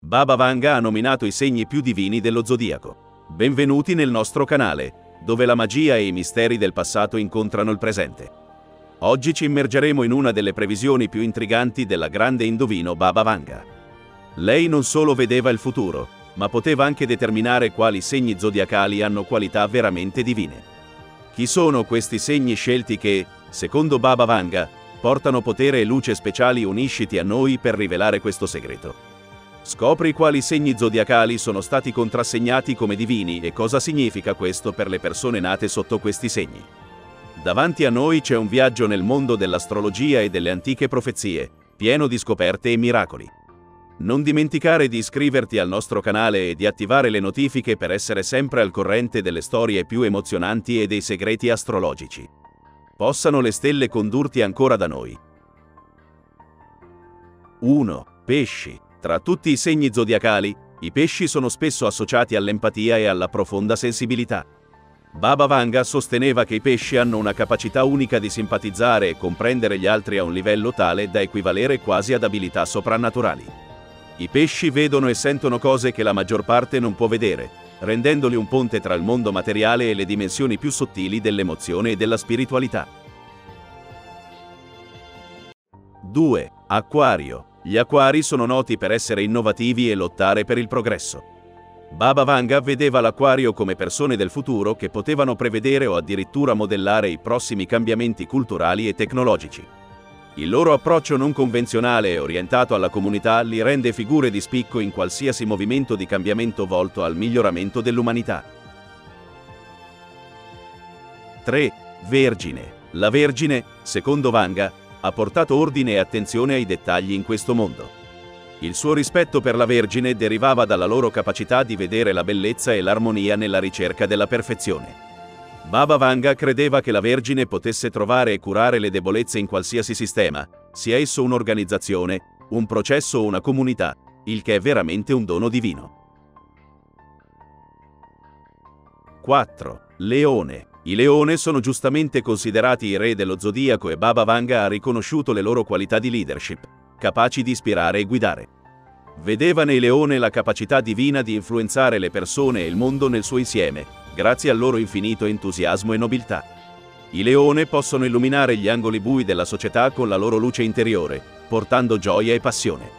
Baba Vanga ha nominato i segni più divini dello zodiaco. Benvenuti nel nostro canale, dove la magia e i misteri del passato incontrano il presente. Oggi ci immergeremo in una delle previsioni più intriganti della grande indovino Baba Vanga. Lei non solo vedeva il futuro, ma poteva anche determinare quali segni zodiacali hanno qualità veramente divine. Chi sono questi segni scelti che, secondo Baba Vanga, portano potere e luce speciali? Unisciti a noi per rivelare questo segreto. Scopri quali segni zodiacali sono stati contrassegnati come divini e cosa significa questo per le persone nate sotto questi segni. Davanti a noi c'è un viaggio nel mondo dell'astrologia e delle antiche profezie, pieno di scoperte e miracoli. Non dimenticare di iscriverti al nostro canale e di attivare le notifiche per essere sempre al corrente delle storie più emozionanti e dei segreti astrologici. Possano le stelle condurti ancora da noi. 1. Pesci. Tra tutti i segni zodiacali, i pesci sono spesso associati all'empatia e alla profonda sensibilità. Baba Vanga sosteneva che i pesci hanno una capacità unica di simpatizzare e comprendere gli altri a un livello tale da equivalere quasi ad abilità soprannaturali. I pesci vedono e sentono cose che la maggior parte non può vedere, rendendoli un ponte tra il mondo materiale e le dimensioni più sottili dell'emozione e della spiritualità. 2. Acquario. Gli acquari sono noti per essere innovativi e lottare per il progresso. Baba Vanga vedeva l'acquario come persone del futuro che potevano prevedere o addirittura modellare i prossimi cambiamenti culturali e tecnologici. Il loro approccio non convenzionale e orientato alla comunità li rende figure di spicco in qualsiasi movimento di cambiamento volto al miglioramento dell'umanità. 3. Vergine. La Vergine, secondo Vanga, ha portato ordine e attenzione ai dettagli in questo mondo. Il suo rispetto per la Vergine derivava dalla loro capacità di vedere la bellezza e l'armonia nella ricerca della perfezione. Baba Vanga credeva che la Vergine potesse trovare e curare le debolezze in qualsiasi sistema, sia esso un'organizzazione, un processo o una comunità, il che è veramente un dono divino. 4. Leone. I leone sono giustamente considerati i re dello zodiaco e Baba Vanga ha riconosciuto le loro qualità di leadership, capaci di ispirare e guidare. Vedeva nei leone la capacità divina di influenzare le persone e il mondo nel suo insieme, grazie al loro infinito entusiasmo e nobiltà. I leone possono illuminare gli angoli bui della società con la loro luce interiore, portando gioia e passione.